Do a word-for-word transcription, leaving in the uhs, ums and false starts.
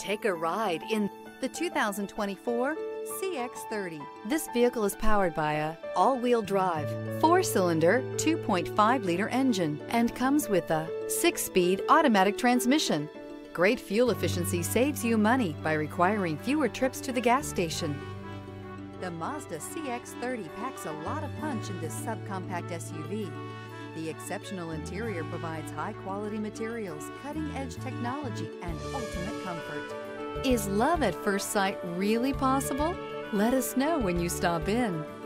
Take a ride in the two thousand twenty-four C X thirty. This vehicle is powered by a all-wheel drive, four-cylinder, two point five liter engine and comes with a six-speed automatic transmission. Great fuel efficiency saves you money by requiring fewer trips to the gas station. The Mazda C X thirty packs a lot of punch in this subcompact S U V. The exceptional interior provides high-quality materials, cutting-edge technology, and ultimate comfort. Is love at first sight really possible? Let us know when you stop in.